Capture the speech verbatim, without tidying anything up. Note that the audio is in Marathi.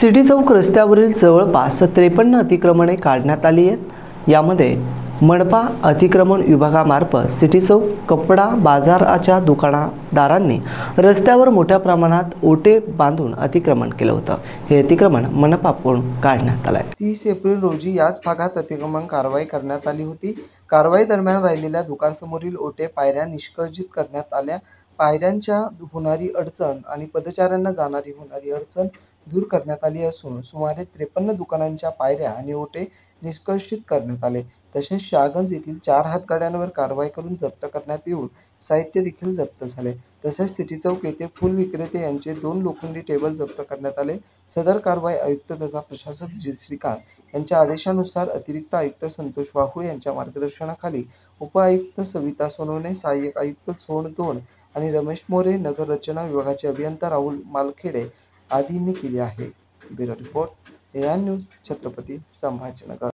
सिटी चौक रस्त्यावरील जवळपास त्रेपन्न अतिक्रमणे काढण्यात आली आहेत। यामध्ये मनपा अतिक्रमण विभागामार्फत सिटी चौक कपडा बाजाराच्या दुकानदारांनी रस्त्यावर मोठ्या प्रमाणात ओटे बांधून अतिक्रमण केलं होतं। हे अतिक्रमण मनपाकडून काढण्यात आलंय। तीस एप्रिल रोजी याच भागात अतिक्रमण कारवाई करण्यात आली होती। कारवाई दरम्यान राहिलेल्या दुकानासमोरील ओटे पायऱ्या निष्काळजीत करण्यात आल्या। पायऱ्यांच्या होणारी अडचण आणि पदचाऱ्यांना जाणारी होणारी अडचण दूर करण्यात आली असून सुमारे त्रेपन्न दुकानांच्या पायऱ्या आणि ओटे निष्काळजीत करण्यात आले। तसेच शाहगंज येथील चार हातगाड्यांवर कारवाई करून जप्त करण्यात येऊन साहित्य देखील जप्त झाले। तसेच सिटी चौक येथे फूल विक्रेते यांचे दोन लोखंडी टेबल जप्त करण्यात आले। सदर कारवाई आयुक्त तथा प्रशासक जी श्रीकांत यांच्या आदेशानुसार अतिरिक्त आयुक्त संतोष वाहुळे यांच्या मार्गदर्शनाखाली उपआयुक्त सविता सोनवणे, सहाय्यक आयुक्त झोन दोन आणि रमेश मोरे, नगर रचना विभागाचे अभियंता राहुल मालखेडे आदींनी केली आहे। Bureau report, AN news, Chhatrapati Sambhajinagar.